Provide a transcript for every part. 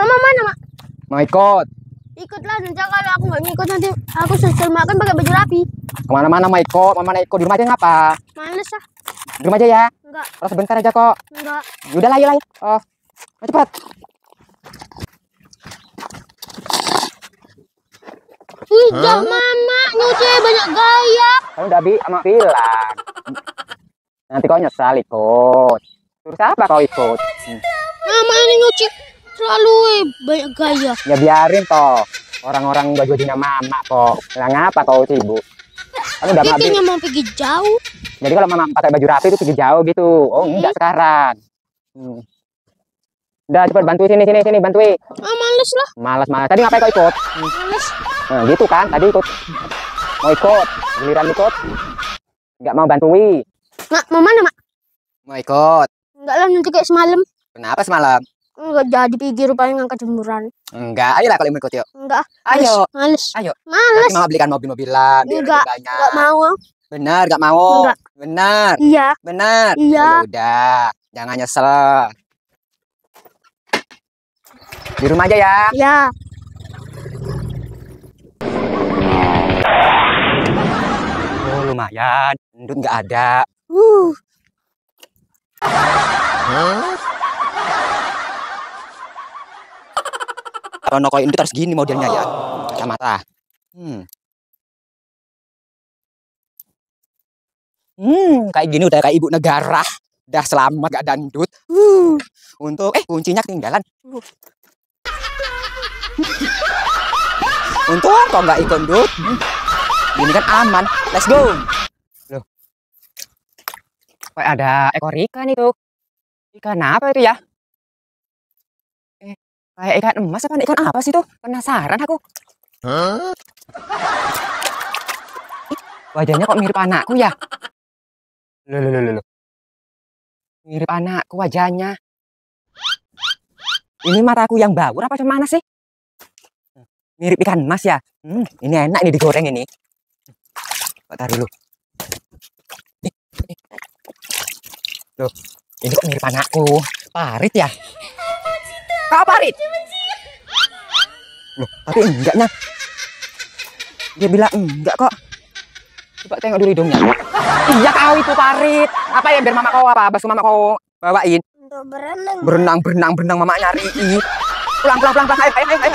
Mama mana, Mak? Mau ikut? Ikutlah, nanti kalau aku nggak ngikut nanti aku susul makan pakai baju rapi. Kemana-mana mau ikut, mama ikut di rumah aja ngapa? Males ah. Di rumah aja ya? Enggak. Oh, sebentar aja kok. Enggak. Yaudah lah, yuk. Oh, cepat. Udah, Mama, nyuci banyak gaya. Kamu udah sama bilang. Nanti kau nyesal ikut. Terus apa kau ikut? Mama ini nyuci selalu banyak gaya. Ya biarin toh. Orang-orang baju-bajunya mama kok. Lah ngapa kau sibuk? Kan udah mabuk. Kayaknya mau pergi jauh. Jadi kalau mama pakai baju rapi itu pergi jauh gitu. Oh, enggak sekarang. Udah cepet bantu sini bantuin. Ah, males lah. Malas. Tadi ngapain kau ikut? Males. Nah, gitu kan. Tadi ikut. Mau ikut. Giliran ikut. Enggak mau bantuin. Mak, mau mana, Mak? Mau ikut. Enggak lah, nanti kayak semalam. Kenapa semalam? Enggak jadi pergi rupanya ngangkat jemuran. Enggak. Ayolah kalau mau ikut yuk. Enggak. Ayo. Males. Ayo. Males. Nanti mama belikan mobil-mobilan. Enggak. Enggak mau. Benar, enggak mau. Enggak. Benar. Iya. Benar. Iya. Ya udah, jangan nyesel. Di rumah aja ya. Iya. Oh, lumayan. Endut nggak ada. Kalau nokoi endut harus gini modelnya ya. Kacamata. Kayak gini udah kayak ibu negara. Udah selamat gak dandut. Untuk kuncinya ketinggalan. Untung kok nggak ikut endut. Ini kan aman. Let's go. Loh. Kayak ada ekor ikan itu. Ikan apa itu ya? Kayak ikan emas apa ikan apa sih itu? Penasaran aku. Wajahnya kok mirip anakku ya? Loh. Mirip anakku wajahnya. Ini mataku yang bawur apa cuman mana sih? Mirip ikan emas ya? Ini enak ini digoreng ini. Taruh dulu. Loh, ini kok mirip anakku. Parit ya? Kau parit? Loh, tapi enggaknya. Dia bilang enggak kok. Coba tengok dulu hidungnya. Iya kau itu parit. Apa ya biar mama kau apa? Bakso mama kau bawain. Untuk berenang. Berenang mama nyari. Pulang. Ayo.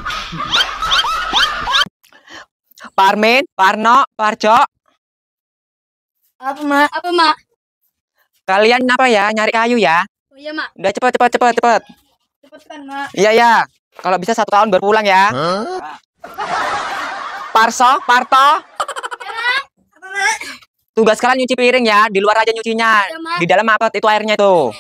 Parmin, Parno, Parjo. Apa, Mak? Kalian apa ya? Nyari kayu ya? Oh iya, Mak. Udah cepet. Cepet kan, Mak? Iya. Kalau bisa 1 tahun baru pulang ya. Parto. Apa, Mak? Tugas kalian nyuci piring ya. Di luar aja nyucinya. Ya, Mak. Di dalam apa itu airnya itu?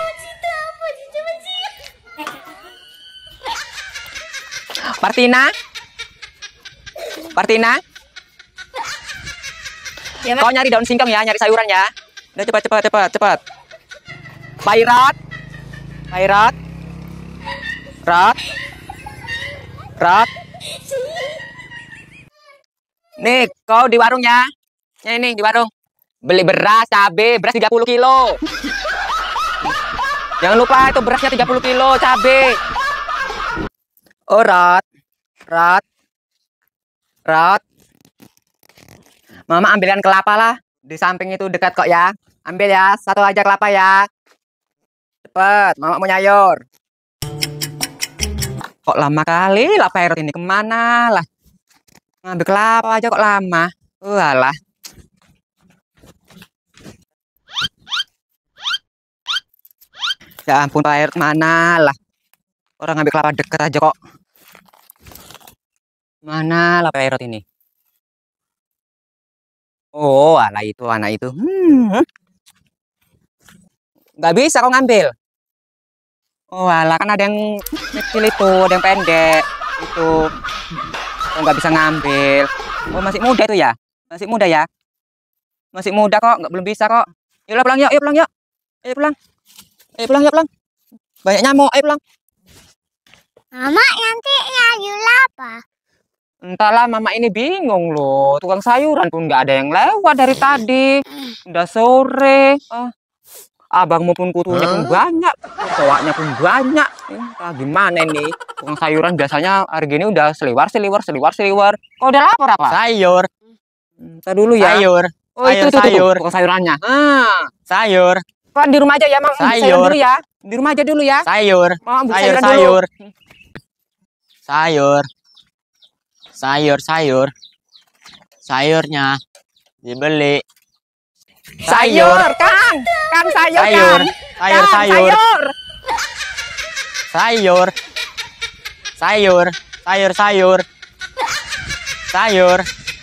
Partina. Ya, Mak. Kau nyari daun singkong ya, nyari sayuran ya. Udah cepet. Pairat. Rat. Nih, kau di warung ya. Ini di warung. Beli beras, cabe, beras 30 kilo. Jangan lupa itu berasnya 30 kilo, cabe. Oh, Rat. Mama ambilkan kelapa lah. Di samping itu dekat kok ya. Ambil ya, 1 aja kelapa ya. Cepet, mama mau nyayur. Kok lama kali lah Pak ini kemana lah? Ngambil kelapa aja kok lama. Walah. Ya ampun Pak Herot mana lah. Orang ngambil kelapa deket aja kok. Mana lah Pak Herot ini? Oh, alah itu anak itu. Nggak bisa kok ngambil. Oh, alah kan ada yang kecil itu, ada yang pendek itu. Oh, nggak bisa ngambil. Oh, masih muda itu ya? Masih muda ya? Masih muda kok, belum bisa kok. Yuk pulang yuk. Ayo pulang. Banyak nyamuk, ayo pulang. Mama nanti nyayur apa? Entahlah, mama ini bingung loh. Tukang sayuran pun nggak ada yang lewat dari tadi. Udah sore. Abangmu pun kutunya pun banyak, cowoknya pun banyak. Gimana ini? Tukang sayuran biasanya harga ini udah seliwar. Kok udah lapar apa? Sayur. Ntar dulu ya. Sayur. Oh, itu tukang sayurannya. Sayur. Kan di rumah aja ya, Mang. Sayur Dulu ya. Di rumah aja dulu ya. Sayur. Sayur. Sayurnya dibeli. Sayur, Kang. Kang sayur. Sayur.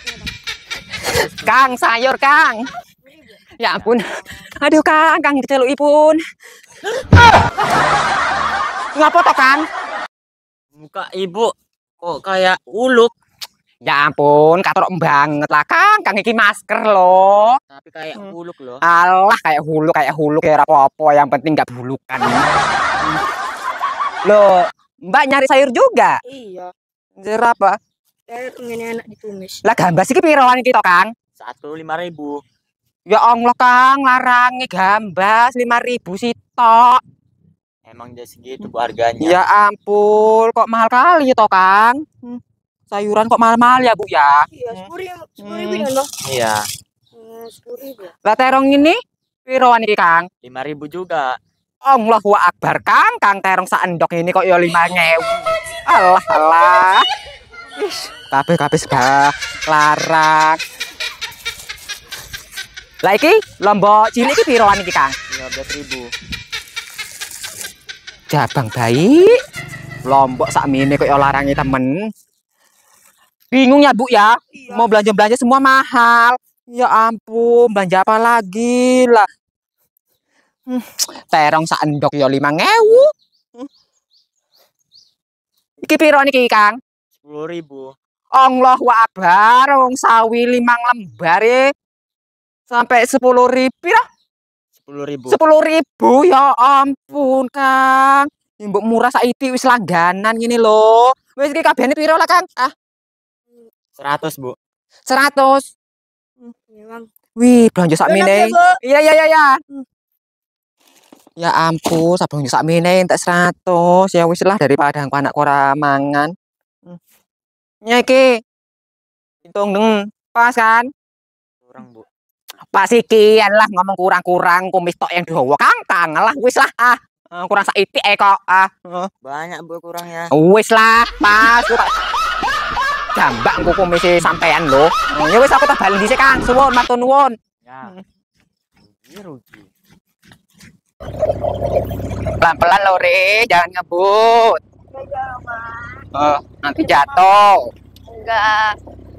Kang sayur, Kang. Ya ampun. Aduh, Kang dicelukipun. Ngapa toh, Kang? Muka ibu kok kayak uluk. Ya ampun, katorok banget lah, Kang iki masker loh. Tapi kayak uluk loh. Alah, kayak hulu kayak apa-apa, yang penting nggak bulukan. Loh, Mbak nyari sayur juga? Iya. Sayur apa? Sayur ini enak ditumis. Lah gambas iki piroan iki to, Kang? 5.000. Ya Allah, Kang, larangi gambas 5.000 sitok. Emang jadi segitu Bu harganya. Ya ampun, kok mahal kali toh, Kang? Sayuran kok mahal-mahal ya, Bu ya? Iya, 10.000 kan, Bang? Iya. 10.000. Lah terong ini piroan iki, Kang? 5.000 juga. Allahu Akbar, Kang terong saendok ini kok ya 5.000. Alah. Kabeh sebah larang. Lah iki lombok cilik iki piroan iki, Kang? 15.000. Jabang bayi. Lombok sakmene kok ya larangi temen. Bingung ya, Bu ya? Iya. Mau belanja semua mahal. Ya ampun, belanja apa lagi lah. Terong saendok ya 5.000. Iki piro niki, Kang? 10.000. Allahu Akbar, wong sawi 5 lembar sampai 10.000 ya? 10.000. 10.000 ya ampun, Kang. Mbok murah saiki wis langganan ngene lho. Wis iki kabehane piro lah, Kang? 100, Bu. 100. Iya, Bang. Wih, belanja sakmene. Iya. Ya ampun, sabang sakmene entek 100. Ya wis lah daripada anak ora mangan. Ya iki. Hitung deng, pas kan? Kurang, Bu. Pas iki lah ngomong kurang kumis tok yang dawa, Kang. Lah wis lah kurang saiki kok Banyak, Bu, kurangnya. Wis lah, pas jambak engko komisi sampean lho. Ya wis aku tak balen dhisik, Kang. Suwun, matur nuwun. Ya. Rugi. Pelan-pelan lho, Re, jangan ngebut. Nanti jatuh. Enggak.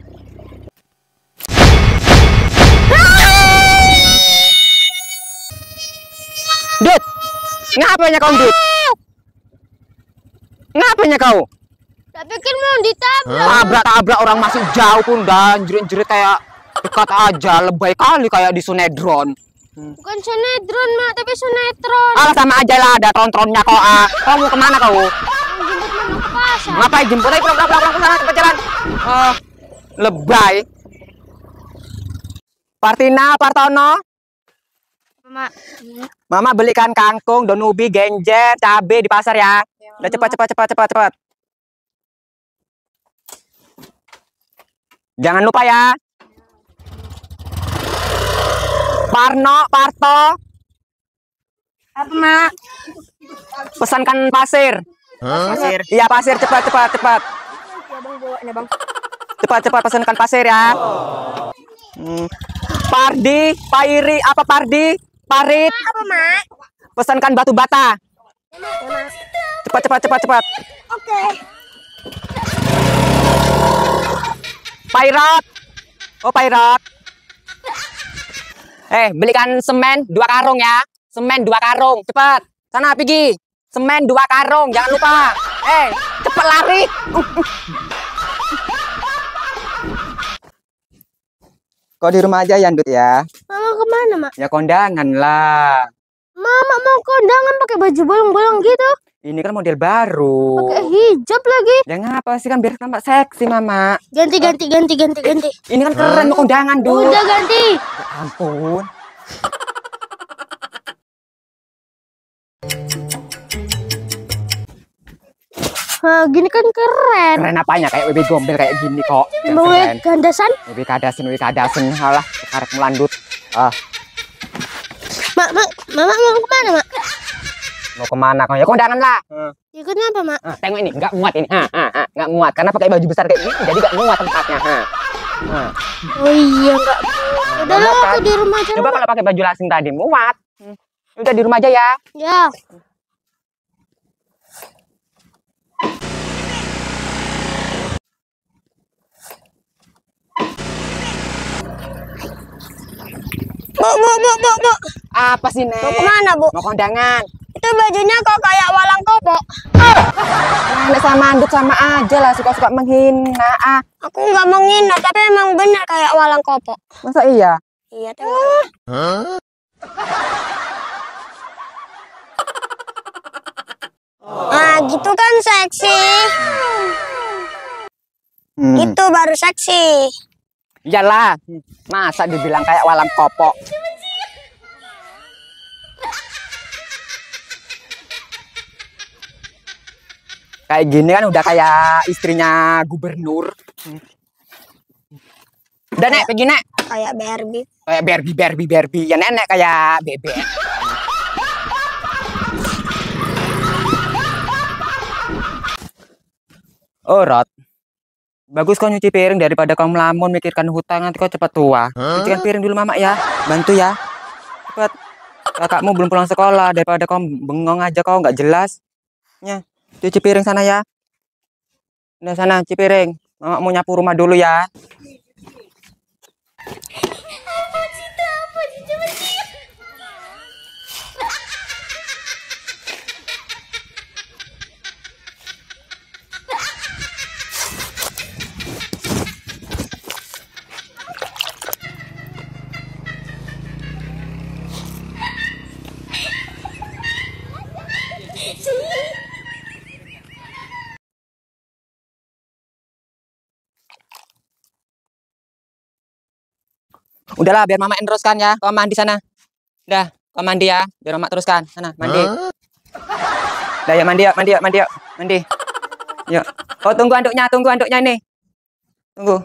Dut. Ngapanya kau, Dut? Ngapanya kau? Tak pikir mau ditabrak. Tabrak orang masih jauh pun dan jerit-jerit kayak dekat aja, lebay kali kayak di sinetron. Bukan sinetron, Mak, tapi sinetron. Alah sama aja lah, ada tron-tronnya kok. Kau mau kemana kau? Jemput Mama ke pasar. Ngapain jemput? Ayo pulang ke sana, cepet jalan. Lebay. Partina, Partono. Mak. Mama belikan kangkung, daun ubi, genjer, cabe di pasar ya. Udah cepat. Jangan lupa ya. Parto. Apa, Mak? Pesankan pasir. Pasir. Iya, pasir, cepat. Ya, Bang, bawanya, Bang. Cepat pesankan pasir ya. Pardi, Pairi, apa Pardi? Parit. Apa, Mak? Pesankan batu bata. Cepat. Oke. Pairot. Oh, Pairot. Belikan semen 2 karung ya. Semen 2 karung, cepat. Sana pergi. Semen 2 karung, jangan lupa. Cepat lari. Kau di rumah aja ya, Dut ya? Mama kemana, Mak? Ya kondangan lah. Mama mau kondangan pakai baju bolong-bolong gitu. Ini kan model baru. Pakai hijab lagi. Ya ngapa sih, kan biar tampak seksi, Mama. Ganti. Ini kan keren mau kondangan, Dut. Udah ganti. Ya ampun. Gini kan keren. Keren apanya? Kayak WB Gombel kayak gini kok. Yang Mau keren. gandasan? WB kadasen. Halah, karek melandut. Mama mau kemana, Mak? Mau kemana kau? Ya kondangan lah. Ya kenapa, Mak? Tengok ini, nggak muat ini. Nggak muat. Karena pakai baju besar kayak gini, jadi nggak muat tempatnya. Oh iya, enggak. Udah lah, aku di rumah aja. Coba kalau pakai baju lasing tadi muat. Udah di rumah aja ya. Ya. Mau. Apa sih, Nek? Mau kemana, Bu? Mau kondangan. Itu bajunya kok kayak walang kopo. Nenek sama Andut sama aja lah, suka-suka menghina. Aku nggak menghina, tapi emang benar kayak walang kopo. Masa iya? Iya, tengok. Nah, gitu kan seksi. Gitu baru seksi. Iyalah, masa dibilang kayak walam kopok. Kayak gini kan udah kayak istrinya gubernur. Udah, Nek, pergi, Nek. Kayak Barbie. Kayak Barbie. Ya, Nenek kayak bebek. Oh, Rod. Bagus kau nyuci piring daripada kau melamun mikirkan hutang, nanti kau cepat tua. Cucikan piring dulu, Mama ya. Bantu ya. Cepat. Kakakmu belum pulang sekolah, daripada kau bengong aja kau nggak jelas. Ya, cuci piring sana ya. Udah sana cuci piring. Mama mau nyapu rumah dulu ya. Udahlah, biar Mama teruskan ya. Kau mandi sana. Udah, kau mandi ya. Biar Mama teruskan. Sana, mandi. Udah ya, mandi yuk. Mandi. Yuk. Kau tunggu anduknya ini. Tunggu.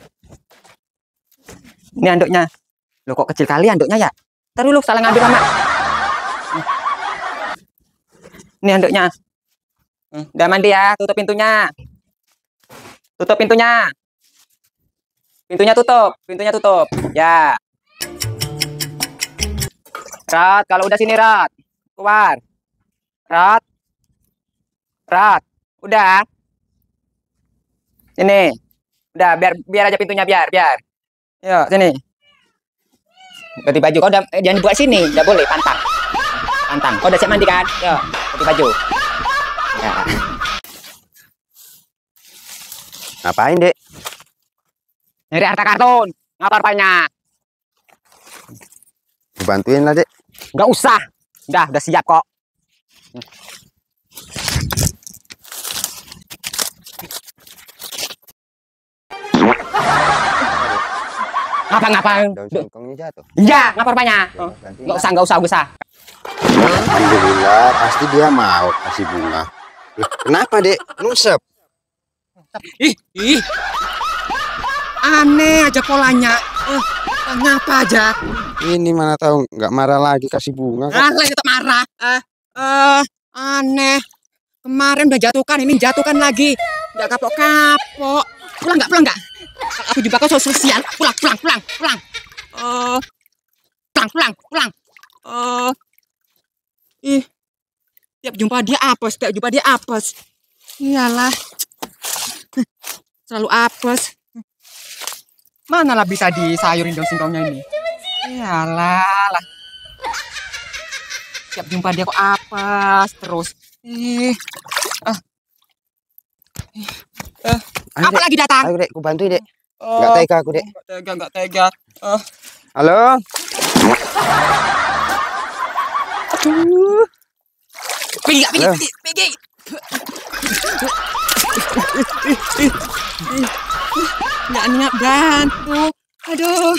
Ini anduknya. Loh, kok kecil kali anduknya ya? Ntar dulu, salah ngambil Mama. Ini anduknya. Udah mandi ya, tutup pintunya. Pintunya tutup. Ya. Rat, kalau udah sini Rat. Keluar. Rat. Udah. Sini. Udah, biar aja pintunya biar. Yuk, sini. Ganti baju. Kau udah jangan dibuat sini, enggak boleh pantang. Kau udah siap mandi kan? Yuk, ganti baju. Ya. Ngapain, Dek? Nyari harta kartun. Ngapa rupanya? Bantuin lah, Dek. Nggak usah. Udah siap kok. Ngapa? Daun singkongnya jatuh. Iya, ngapa rupanya? Gantiin Nggak usah. Alhamdulillah, pasti dia mau kasih bunga. Loh, kenapa, Dek? Nusep. Ih. Aneh aja polanya. Ngapa aja? Ini mana tahu nggak marah lagi kasih bunga. Lagi tetap marah. Aneh. Kemarin udah jatuhkan, ini jatuhkan lagi. Nggak kapok-kapok. Pulang nggak? Aku jumpa kau sosial. Pulang. Pulang. Tiap jumpa dia apes. Iyalah. Selalu apes. Mana lah bisa disayurin daun singkongnya ini? Iyalah. Tiap jumpa dia kok apes terus. Apa Dek. lagi datang? Ayo, Dek, aku bantuin, Dek. Nggak tega aku, Dek. Nggak tega. Halo? Pergi. Nggak niat bantu. Aduh.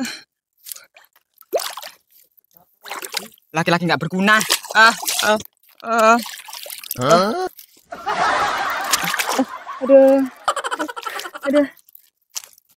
Laki-laki nggak berguna. Ah. Aduh. Aduh.